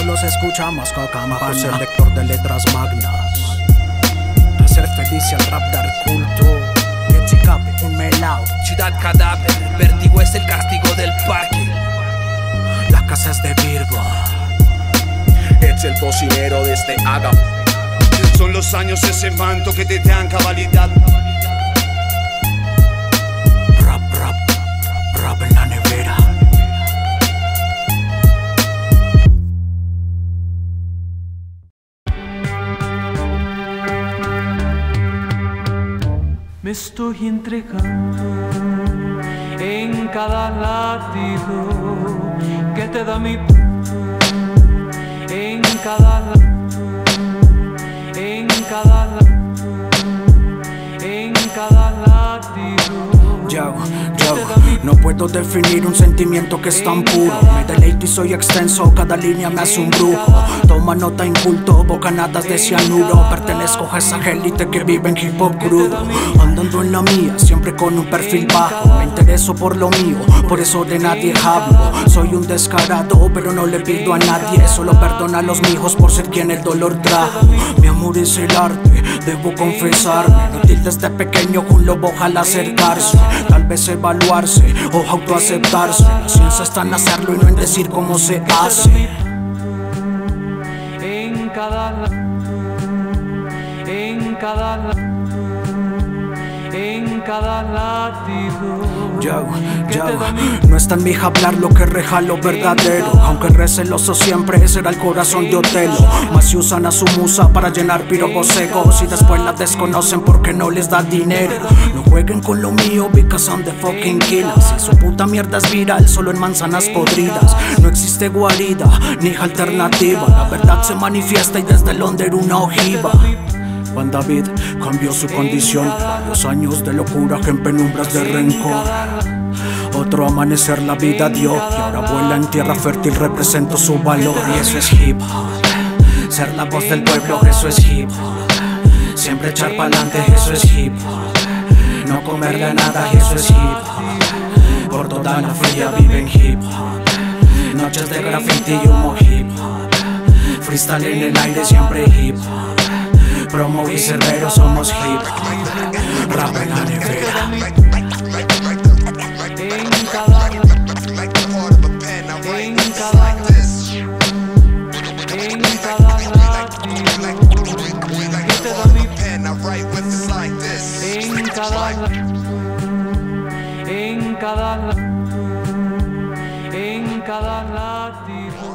solo se escucha más campana. Selector de letras magnas. Hacer feliz al rap dar culto. Cape, un melao. Ciudad cadáver, vértigo es el castigo del parque. La casa es de Virgo. Es el cocinero de este ágamo. Son los años ese manto que te dan cabalidad. Rap en la nevera. Me estoy entregando en cada latido que te da mi en cada latido. Yo, no puedo definir un sentimiento que es tan puro. Me deleito y soy extenso, cada línea me hace un brujo. Toma nota, inculto, bocanadas de cianuro. Pertenezco a esa élite que vive en hip hop crudo. Andando en la mía, siempre con un perfil bajo. Me intereso por lo mío, por eso de nadie hablo. Soy un descarado, pero no le pido a nadie. Solo perdona a los mijos por ser quien el dolor trajo. Mi amor es el arte, debo confesarme. Inútil desde pequeño, un lobo ojalá acercarse. Tal vez evaluarse o autoaceptarse. La ciencia está en hacerlo y no en decir cómo se hace. En cada latido. No está en mi hablar lo que reja lo verdadero. Aunque receloso siempre será el corazón de Otelo. Más si usan a su musa para llenar piropos egos y después la desconocen porque no les da dinero. No jueguen con lo mío because I'm the fucking killer. Si su puta mierda es viral solo en manzanas podridas. No existe guarida ni alternativa. La verdad se manifiesta y desde el under una ojiva. Juan David cambió su condición. Varios años de locura en penumbras de rencor. Otro amanecer la vida dio y ahora vuela en tierra fértil, represento su valor. Y eso es hip hop. Ser la voz del pueblo, eso es hip hop. Siempre echar pa'lante, eso es hip hop. No comerle a nada, eso es hip hop. Por toda la fría vive en hip hop. Noches de graffiti y humo hip hop. Freestyle en el aire, siempre hip hop. Promo y Cerbero somos hip hop. Rap en la nevera. En cada latido.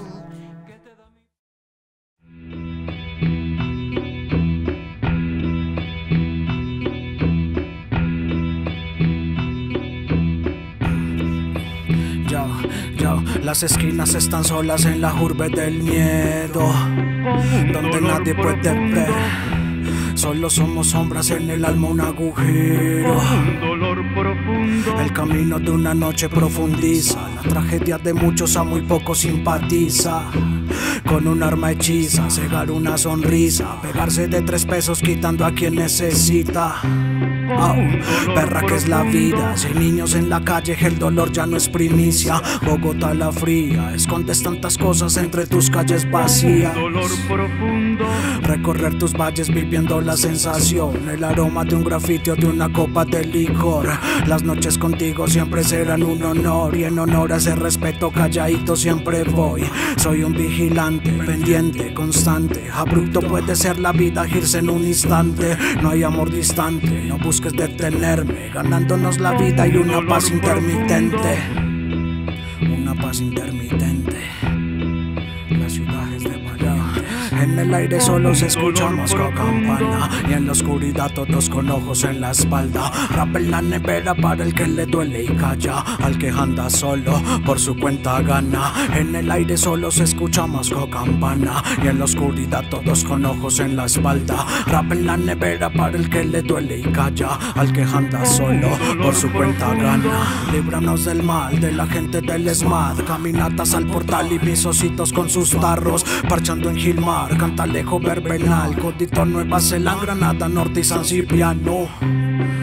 Las esquinas están solas en la urbe del miedo, donde nadie puede ver. Solo somos sombras en el alma, un agujero. El camino de una noche profundiza. La tragedia de muchos a muy pocos simpatiza. Con un arma hechiza, cegar una sonrisa. Pegarse de 3 pesos quitando a quien necesita. Perra que es la vida. Si hay niños en la calle el dolor ya no es primicia. Bogotá la fría, escondes tantas cosas entre tus calles vacías. Recorrer tus valles viviendo la sensación, el aroma de un grafiti o de una copa de licor. Las noches contigo siempre serán un honor y en honor a ese respeto calladito siempre voy. Soy un vigilante, pendiente, constante. Abrupto puede ser la vida, irse en un instante. No hay amor distante, no busques detenerme. Ganándonos la vida y una paz intermitente. Una paz intermitente. La ciudad es de Miami. En el aire solo se escucha más que campana y en la oscuridad todos con ojos en la espalda. Rap en la nevera para el que le duele y calla. Al que anda solo por su cuenta gana. En el aire solo se escucha más que campana y en la oscuridad todos con ojos en la espalda. Rap en la nevera para el que le duele y calla. Al que anda solo por su cuenta gana. Líbranos del mal, de la gente del SMAD. Caminatas al portal y mis ositos con sus tarros. Parchando en Gilmar, Cantalejo, Verbenal, Codito, Nueva Zelanda, Granada, Norte y San Cipriano.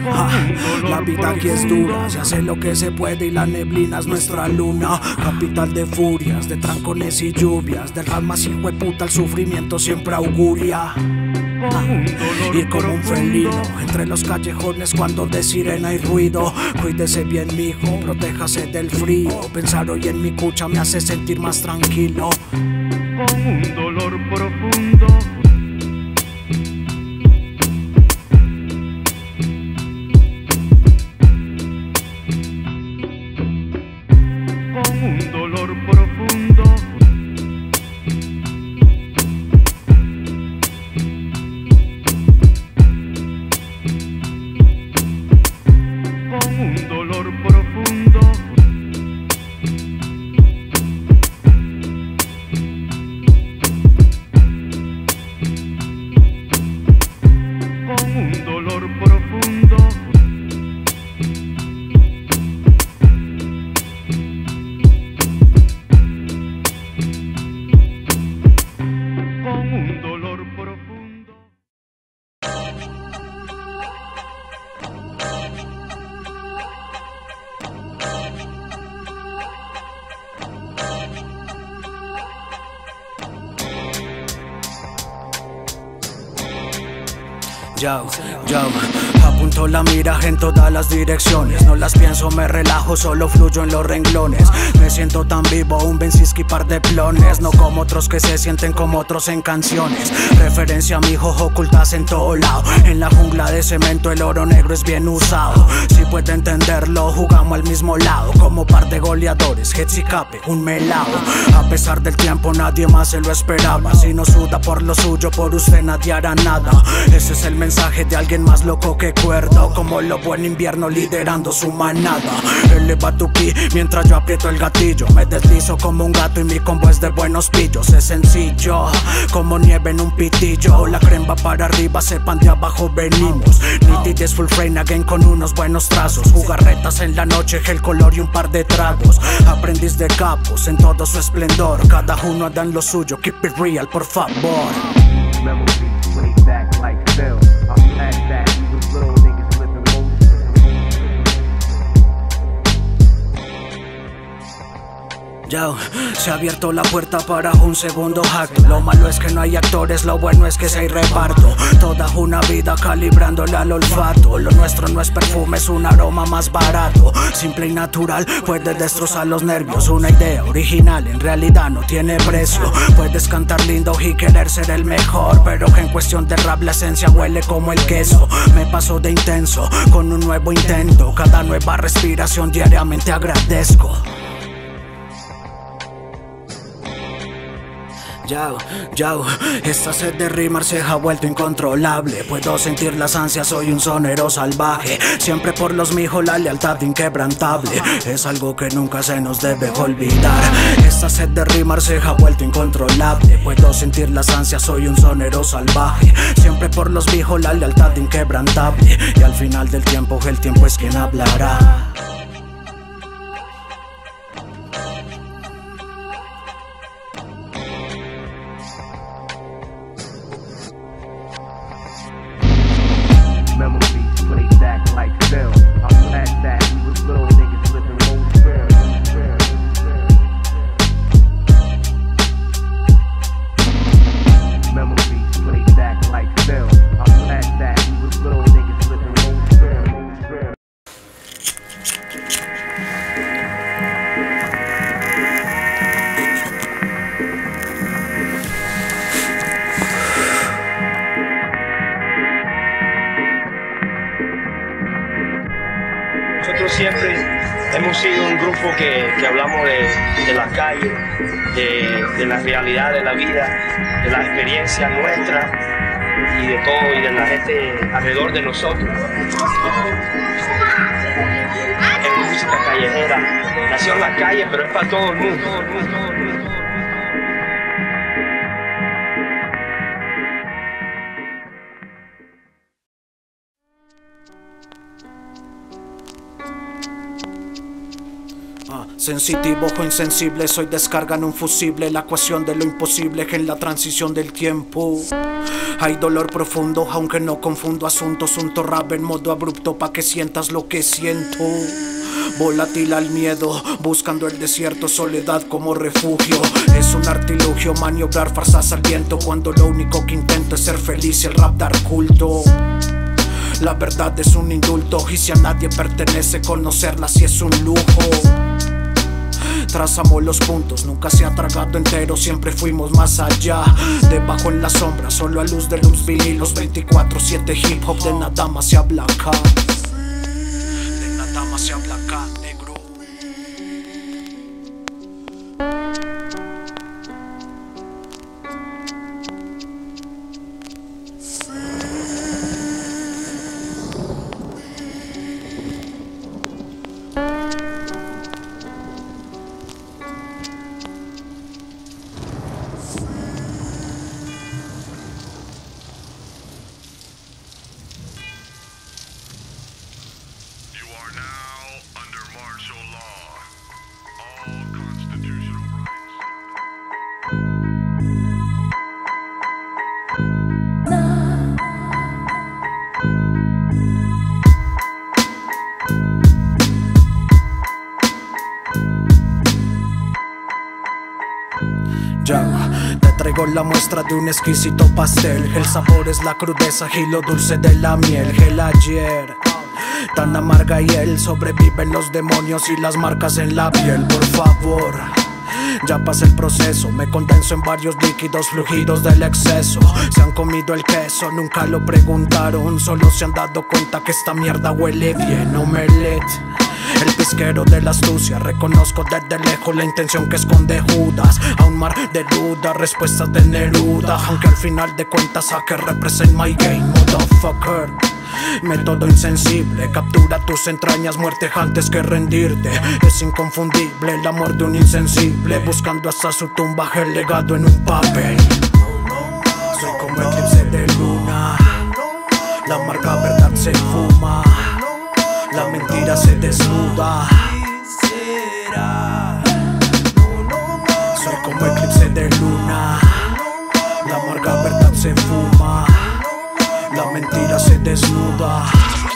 La vida aquí es dura, se hace lo que se puede y la neblina es nuestra luna. Capital de furias, de trancones y lluvias, del más hijueputa el sufrimiento siempre auguria. Ir como un felino entre los callejones cuando de sirena hay ruido. Cuídese bien mijo, protéjase del frío. Pensar hoy en mi cucha me hace sentir más tranquilo. Con un dolor profundo, con un dolor profundo, con un dolor profundo, con un dolor profundo, con un dolor profundo. Yo, apunto la mira en todas las direcciones. No las pienso, me relajo, solo fluyo en los renglones. Me siento tan vivo, un Bensinski par de plones. No como otros que se sienten como otros en canciones. Referencia a mi hijo ocultas en todo lado. En la jungla de cemento el oro negro es bien usado. Si puede entenderlo, jugamos al mismo lado. Como par de goleadores, Hetz y Cape, un melao. A pesar del tiempo nadie más se lo esperaba. Si no suda por lo suyo, por usted nadie hará nada. Ese es el mensaje de alguien más loco que cuerdo. Como lobo en invierno liderando su manada. Eleva tu pi mientras yo aprieto el gatillo. Me deslizo como un gato y mi combo es de buenos pillos. Es sencillo, como nieve en un pitillo. La crema para arriba, sepan de abajo venimos. Nitidez full frame again con unos buenos trazos. Jugarretas en la noche, el color y un par de tragos. Aprendiz de capos en todo su esplendor. Cada uno anda en lo suyo, keep it real, por favor. Memories way back like film. I'm past that, we was little niggas flipping moves. Yo, se ha abierto la puerta para un segundo acto. Lo malo es que no hay actores, lo bueno es que se hay reparto. Toda una vida calibrándole al olfato. Lo nuestro no es perfume, es un aroma más barato. Simple y natural, puede destrozar los nervios. Una idea original, en realidad no tiene precio. Puedes cantar lindo y querer ser el mejor, pero que en cuestión de rap la esencia huele como el queso. Me paso de intenso, con un nuevo intento. Cada nueva respiración diariamente agradezco. Esta sed de rimar se ha vuelto incontrolable. Puedo sentir las ansias, soy un sonero salvaje. Siempre por los mijos la lealtad inquebrantable. Es algo que nunca se nos debe olvidar. Esta sed de rimar se ha vuelto incontrolable. Puedo sentir las ansias, soy un sonero salvaje. Siempre por los mijos la lealtad inquebrantable. Y al final del tiempo el tiempo es quien hablará. Memories way back like film. I'm past that, we was little niggas flipping moves. Memories way back like film. I'm past that, we was little niggas flipping moves. Nosotros siempre hemos sido un grupo que hablamos de la calle, de la realidad de la vida, de la experiencia nuestra y de todo y de la gente alrededor de nosotros. Es música callejera, nació en la calle, pero es para todo el mundo. Sensitivo o insensible, soy descarga en un fusible. La ecuación de lo imposible que en la transición del tiempo. Hay dolor profundo, aunque no confundo asuntos. Un rap en modo abrupto pa' que sientas lo que siento. Volátil al miedo, buscando el desierto, soledad como refugio. Es un artilugio maniobrar farsas al viento, cuando lo único que intento es ser feliz y el rap dar culto. La verdad es un indulto, y si a nadie pertenece, conocerla sí es un lujo. Trazamos los puntos, nunca se ha tragado entero, siempre fuimos más allá. Debajo en la sombra, solo a luz de luz vinilos 24/7 hip hop, de nada más se habla acá. De nada más se habla acá, negro. Ya, te traigo la muestra de un exquisito pastel. El sabor es la crudeza y lo dulce de la miel. El ayer, tan amarga y él sobreviven los demonios y las marcas en la piel. Por favor, ya pasé el proceso, me condenso en varios líquidos fluidos del exceso. Se han comido el queso, nunca lo preguntaron, solo se han dado cuenta que esta mierda huele bien. Omelette, el pisquero de la astucia, reconozco desde lejos la intención que esconde Judas. A un mar de dudas, respuestas de Neruda, aunque al final de cuentas a que represent my game, motherfucker. Método insensible, captura tus entrañas, muerte antes que rendirte. Es inconfundible el amor de un insensible, buscando hasta su tumba el legado en un papel. Soy como eclipse de luna, la amarga verdad se fuma, la mentira se desnuda. Soy como eclipse de luna, la amarga verdad se fuma, la mentira se desnuda.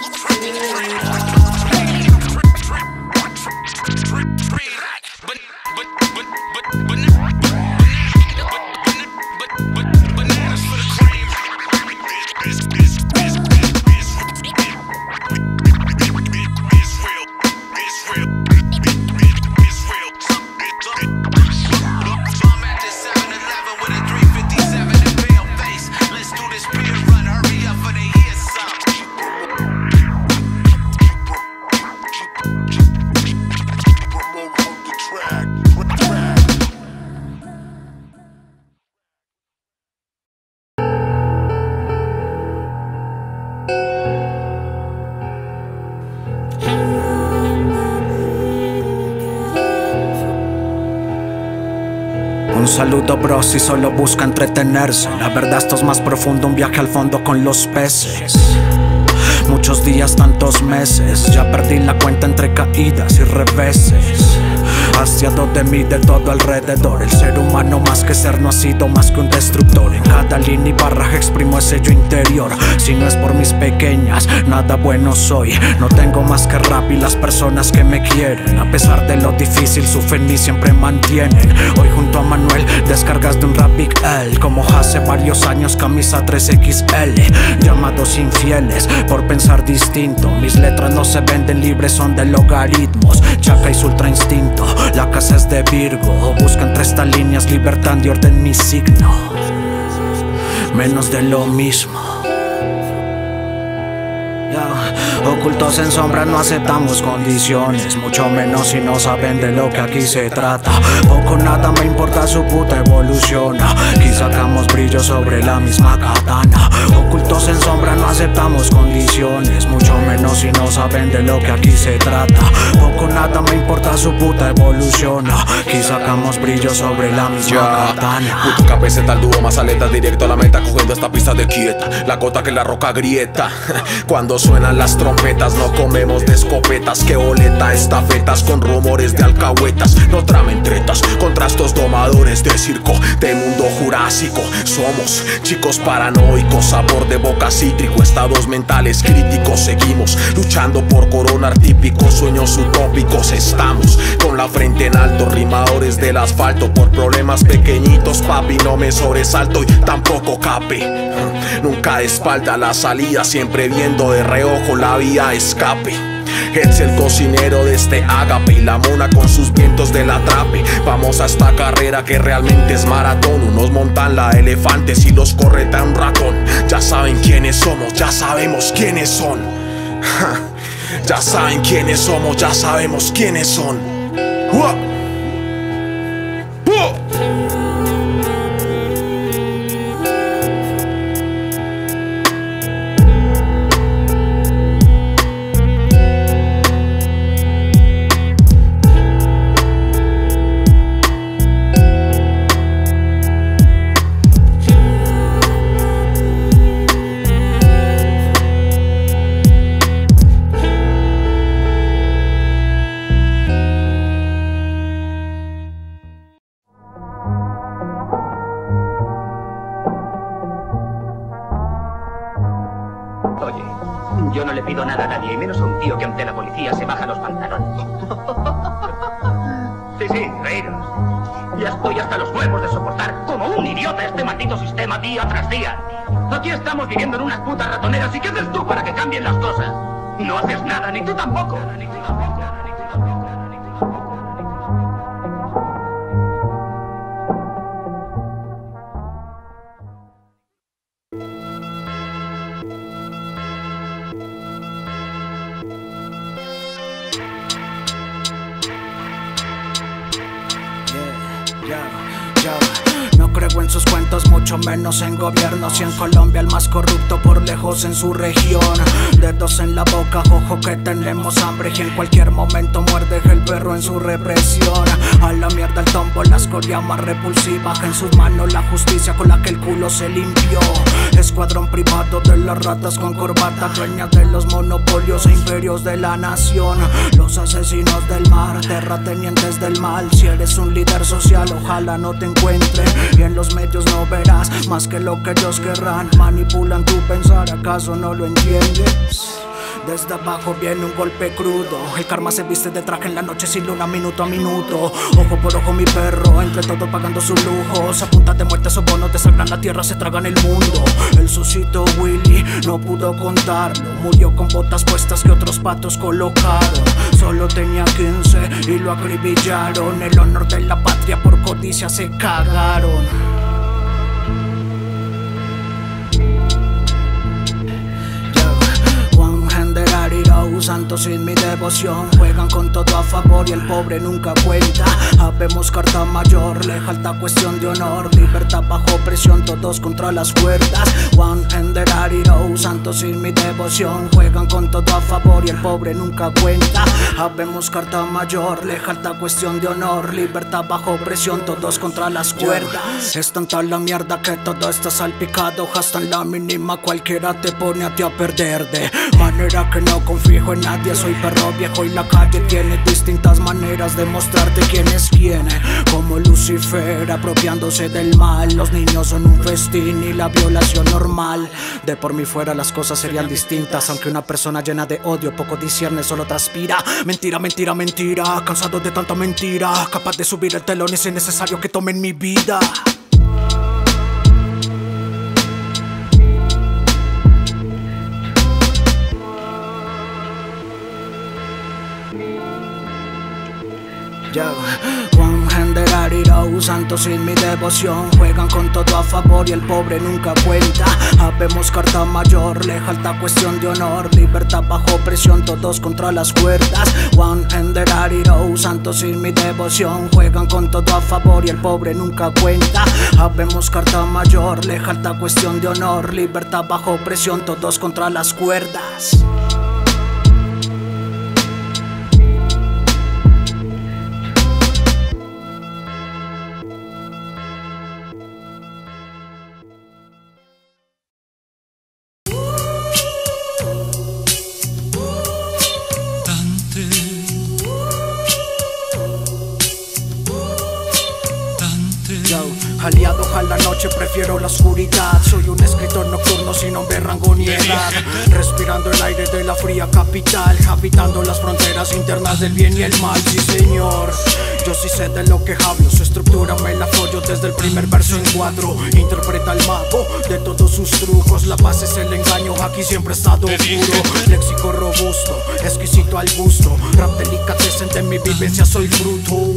Un saludo bro si solo busca entretenerse. La verdad esto es más profundo, un viaje al fondo con los peces. Muchos días, tantos meses, ya perdí la cuenta entre caídas y reveses. Hastiado de mí, de todo alrededor. El ser humano más que ser no ha sido más que un destructor. En cada línea y barra exprimo ese yo interior. Si no es por mis pequeñas, nada bueno soy. No tengo más que rap y las personas que me quieren. A pesar de lo difícil, su fe en mí siempre mantienen. Hoy junto a Manuel, descargas de un rap Big L. Como hace varios años, camisa 3XL. Llamados infieles por pensar distinto. Mis letras no se venden libres, son de logaritmos. Chaca y su ultra instinto, la casa es de Virgo. Busca entre estas líneas libertad y orden mi signo. Menos de lo mismo. Ocultos en sombra no aceptamos condiciones, mucho menos si no saben de lo que aquí se trata. Poco nada me importa su puta evolución. Aquí sacamos brillo sobre la misma katana. Ocultos en sombra no aceptamos condiciones, mucho menos si no saben de lo que aquí se trata. Poco nada me importa su puta evolución. Aquí sacamos brillo sobre la misma katana. Puto cabeceta al dúo, más aleta directo a la meta, cogiendo esta pista de quieta. La gota que la roca grieta. Cuando suenan las trompas trompetas, no comemos de escopetas. Que boleta estafetas con rumores de alcahuetas. No tramen tretas contra estos domadores de circo, de mundo jurásico. Somos chicos paranoicos, sabor de boca cítrico, estados mentales críticos. Seguimos luchando por coronar típicos sueños utópicos. Estamos con la frente en alto, rimadores del asfalto. Por problemas pequeñitos, papi, no me sobresalto y tampoco cape. Nunca de espalda la salida, siempre viendo de reojo la vía escape. Es el cocinero de este ágape y la mona con sus vientos del atrape. Vamos a esta carrera que realmente es maratón. Unos montan la elefantes y los correta un ratón. Ya saben quiénes somos, ya sabemos quiénes son. Ya saben quiénes somos, ya sabemos quiénes son. Oye, yo no le pido nada a nadie, y menos a un tío que ante la policía se baja los pantalones. Sí, reíros. Ya estoy hasta los huevos de soportar como un idiota este maldito sistema día tras día. Aquí estamos viviendo en unas putas ratoneras, ¿y qué haces tú para que cambien las cosas? No haces nada, ni tú tampoco. No creo en sus cuentos, mucho menos en gobiernos. Y en Colombia el más corrupto por lejos en su región. Dedos en la boca, ojo que tenemos hambre. Y en cualquier momento muerde el perro en su represión. A la mierda el tombo, la escoria más repulsiva. En sus manos la justicia con la que el culo se limpió. Escuadrón privado de las ratas con corbata, dueñas de los monopolios e imperios de la nación. Los asesinos del mar, terratenientes del mal. Si eres un líder social, ojalá no te encuentren. Y en los medios no verás más que lo que ellos querrán. Manipulan tu pensar, ¿acaso no lo entiendes? Desde abajo viene un golpe crudo. El karma se viste de traje en la noche sin luna, minuto a minuto. Ojo por ojo mi perro, entre todos pagando sus lujos. A punta de muerte esos bonos desangran la tierra, se tragan el mundo. El suscito Willy no pudo contarlo. Murió con botas puestas que otros patos colocaron. Solo tenía 15 y lo acribillaron. El honor de la patria por codicia se cagaron. Santos sin mi devoción juegan con todo a favor y el pobre nunca cuenta. Habemos carta mayor, le falta cuestión de honor. Libertad bajo presión, todos contra las cuerdas. One and the Ariro, santos sin mi devoción juegan con todo a favor y el pobre nunca cuenta. Habemos carta mayor, le falta cuestión de honor. Libertad bajo presión, todos contra las cuerdas. Es tanta la mierda que todo está salpicado. Hasta en la mínima cualquiera te pone a ti a perder. De manera que no confío en nadie, soy perro viejo y la calle tiene distintas maneras de mostrarte quién es quién. Como Lucifer apropiándose del mal. Los niños son un festín y la violación normal. De por mí fuera las cosas serían distintas. Aunque una persona llena de odio poco discierne, solo transpira. Mentira, mentira, mentira, cansado de tanta mentira. Capaz de subir el telón y si es necesario que tomen mi vida. One handed Ariro, santos sin mi devoción juegan con todo a favor y el pobre nunca cuenta. Habemos carta mayor, le falta cuestión de honor. Libertad bajo presión, todos contra las cuerdas. One handed Ariro, santos sin mi devoción juegan con todo a favor y el pobre nunca cuenta. Habemos carta mayor, le falta cuestión de honor. Libertad bajo presión, todos contra las cuerdas. Aliado a la noche, prefiero la oscuridad. Soy un escritor nocturno sin nombre, rango ni edad. Respirando el aire de la fría capital, habitando las fronteras internas del bien y el mal. Sí señor, yo sí sé de lo que hablo. Su estructura me la follo desde el primer verso en cuadro. Interpreta al mago de todos sus trucos. La base es el engaño, aquí siempre he estado puro. Léxico robusto, exquisito al gusto. Rap delicatessen, de mi vivencia soy fruto.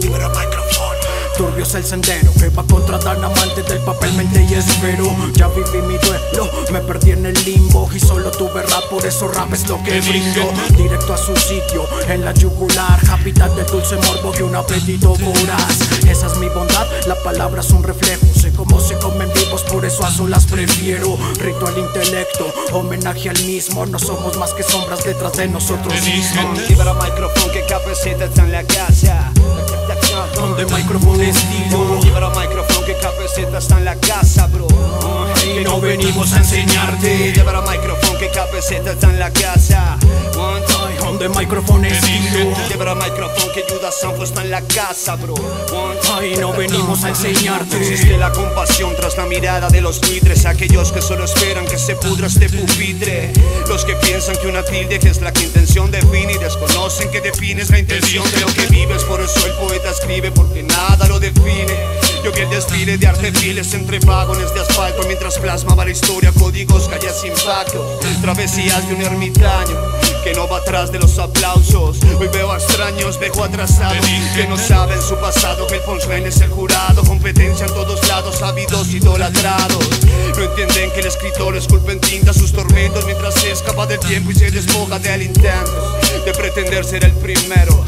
Turbio es el sendero que va contra tan amante del papel, mente y espero. Ya viví mi duelo, me perdí en el limbo y solo tuve rap, por eso rap es lo que brindo. Directo a su sitio, en la yugular, capital del dulce morbo y un apetito voraz. Esa es mi bondad, la palabra es un reflejo. Sé cómo se comen vivos, por eso a solas prefiero. Ritual intelecto, homenaje al mismo. No somos más que sombras detrás de nosotros mismos. Libera micrófono que cabecita está en la casa. Donde micrófono estilo. Libera micrófono que cabecita está en la casa, bro. Y no venimos a enseñarte. Libera micrófono que cabecita está en la casa. Donde micrófono estilo. Libera micrófono que Judas Sanfo está en la casa, bro. Ay, no venimos a enseñarte. Existe la compasión tras la mirada de los buitres. Aquellos que solo esperan que se pudra este pupitre. Los que piensan que una tilde que es la que intención define y desconocen que defines la intención de lo que vives. Por eso el poeta escribe, porque nada lo define. Yo vi el desfile de artefiles entre vagones de asfalto mientras plasmaba la historia, códigos, calles, impactos. Travesías de un ermitaño que no va atrás de los aplausos. Hoy veo a extraños, veo atrasados que no saben su pasado, que el punchline es el jurado. Competencia en todos lados, ávidos, idolatrados. No entienden que el escritor esculpe en tinta sus tormentos mientras se escapa del tiempo y se despoja del intento de pretender ser el primero.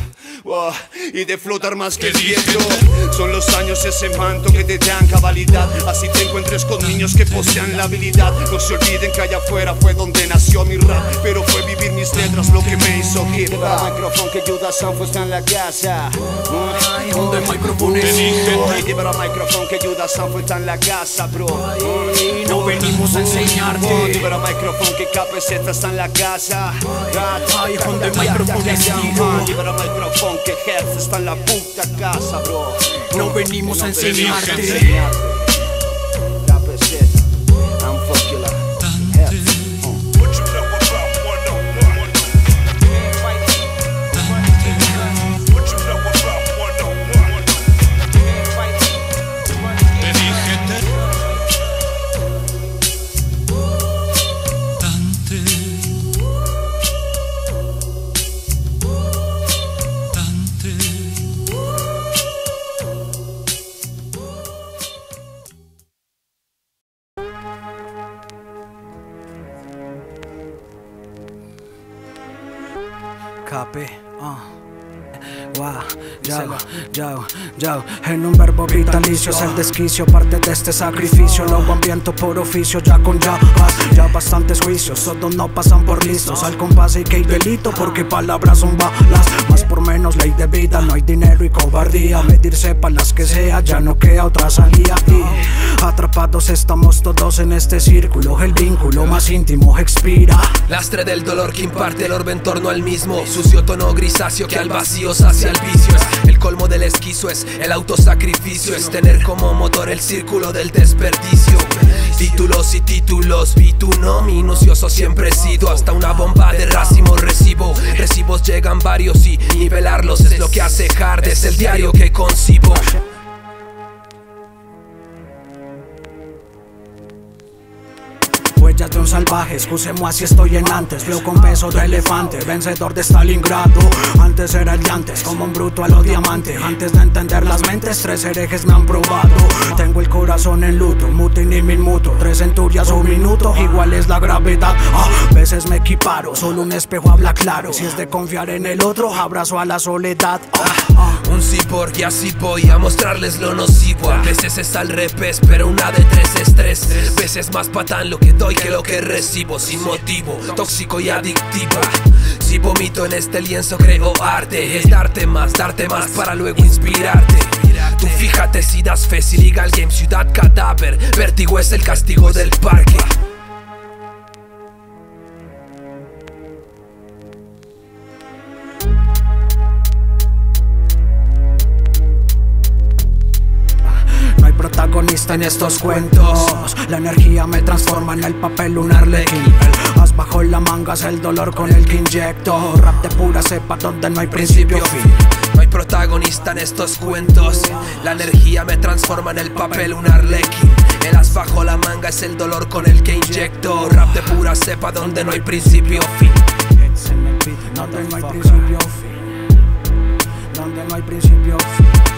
Y de flotar más que el viento. Son los años ese manto que te dan cabalidad. Así te encuentres con niños que posean la habilidad. No se olviden que allá afuera fue donde nació mi rap, pero fue vivir mis letras lo que me hizo hip hop. Micrófono que Judas Sanfo está en la casa. Donde micrófono estilo. Libera micrófono que Judas Sanfo está en la casa, bro. No venimos a enseñarte. Libera micrófono que cabecita está en la casa. Donde micrófono estilo. Libera micrófono que Hertz está en la puta casa, bro. No venimos a enseñarte. Cabecita, I'm fucking like Hertz. What you know about 101? What you know about 101? Te dije Cape, en un verbo vitalicio es el desquicio, parte de este sacrificio. Lo ambiento por oficio, ya con ya bastantes juicios, todos no pasan por listos. Al compás y que hay delito, porque palabras son balas. Más por menos ley de vida, no hay dinero y cobardía. Medirse pa' las que sea, ya no queda otra salida. Y atrapados estamos todos en este círculo, el vínculo más íntimo expira. Lastre del dolor que imparte el orbe en torno al mismo. Sucio tono grisáceo que al vacío sacia el vicio. Es el colmo del esquizo, es el autosacrificio. Es tener como motor el círculo del desperdicio. Títulos y títulos, bituno minucioso siempre he sido. Hasta una bomba de racimo recibo. Recibos llegan varios y nivelarlos es lo que hace hard. Es el diario que concibo. Huellas de un salvaje, excusemos así estoy en antes. Veo con peso de elefante, vencedor de Stalingrado. Antes era el de antes, como un bruto a los diamantes. Antes de entender las mentes, 3 herejes me han probado. Tengo el corazón en luto, mutin y me inmuto. 3 centurias o un minuto, igual es la gravedad. Veces me equiparo, solo un espejo habla claro. Si es de confiar en el otro, abrazo a la soledad. Un cibor y así voy a mostrarles lo nocivo. A veces es al revés, pero una de 3 es 3. Veces más patán lo que doy que lo que recibo. Sin motivo, tóxico y adictiva. Si vomito en este lienzo creo arte. Es darte más para luego inspirarte. Tú fíjate si das fe, si Legal Game, ciudad cadáver. Vértigo es el castigo del parque. protagonista en estos cuentos. La energía me transforma en el papel un arlequín. El as bajo la manga es el dolor con el que inyecto. Rap de pura cepa donde no hay principio o fin. No hay protagonista en estos cuentos. La energía me transforma en el papel un arlequín. El as bajo la manga es el dolor con el que inyecto. Rap de pura cepa donde no hay principio o fin. Donde no hay principio o fin. Donde no hay principio o fin.